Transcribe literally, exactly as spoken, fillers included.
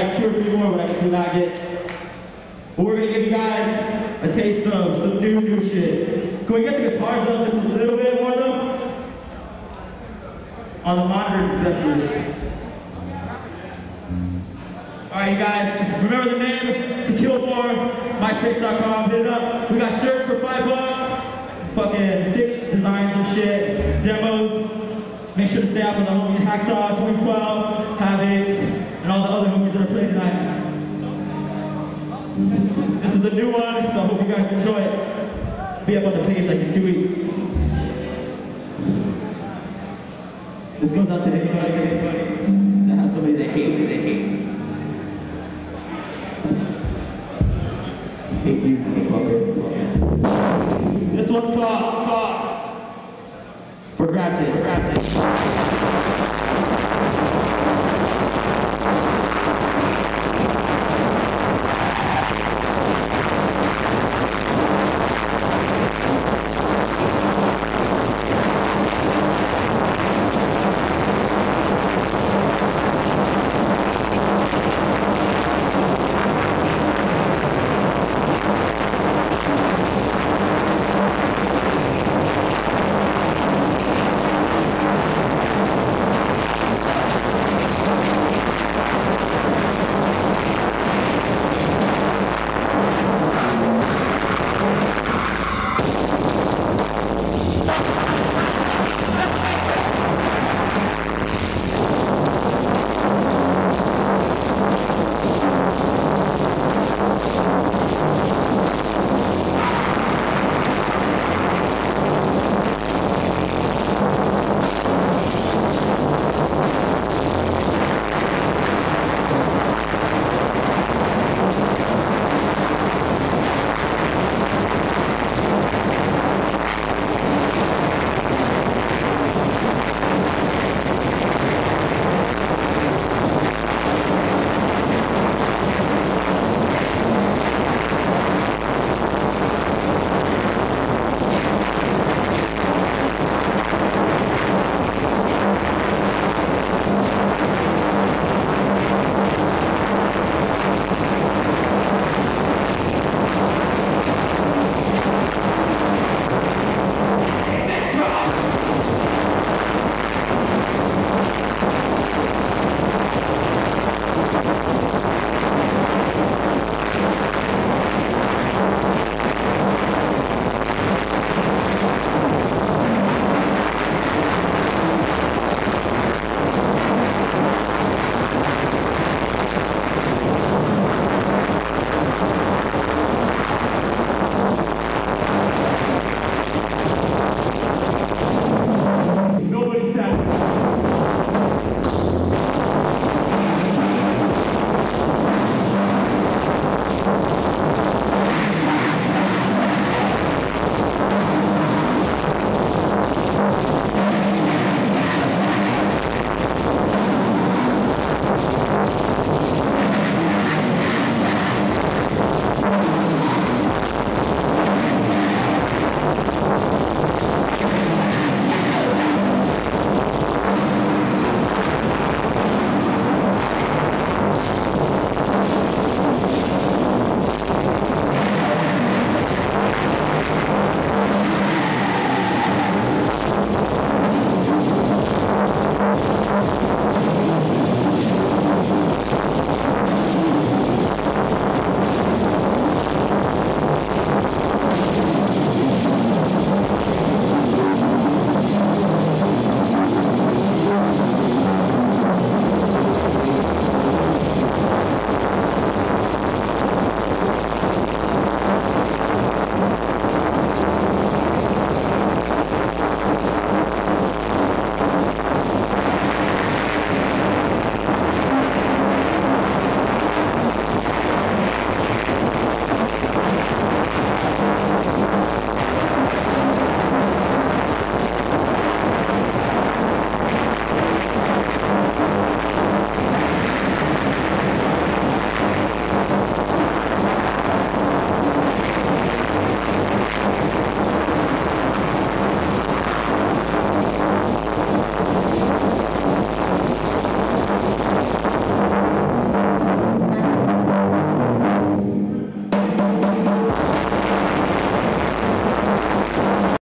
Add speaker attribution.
Speaker 1: like two or three more, but I guess we lag it. But we're gonna give you guys a taste of some new, new shit. Can we get the guitars up just a little bit more though? On the monitors especially. Alright you guys, remember the name, To Kill For, MySpace dot com, hit it up. We got shirts for five bucks, fucking six designs and shit, demos. Make sure to stay out for the homie Hacksaw twenty twelve, Havoc, and all the other homies that are playing tonight. This is a new one, so I hope you guys enjoy it. Be up on the page like in two weeks. This goes out to anybody, to anybody that has somebody they hate, they hate. Hate you, motherfucker. This one's called, called For Granted. For Granted.